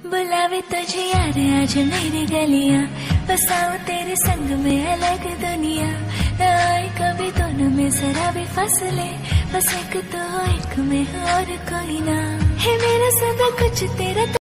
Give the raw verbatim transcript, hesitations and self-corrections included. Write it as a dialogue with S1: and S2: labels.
S1: बुलावे तुझे यार आज मेरी गलियां, बसाऊं तेरे संग में अलग दुनिया। न आए कभी दोनों में जरा भी फासले, बस एक तो एक में और कोई ना है मेरा सब कुछ तेरा।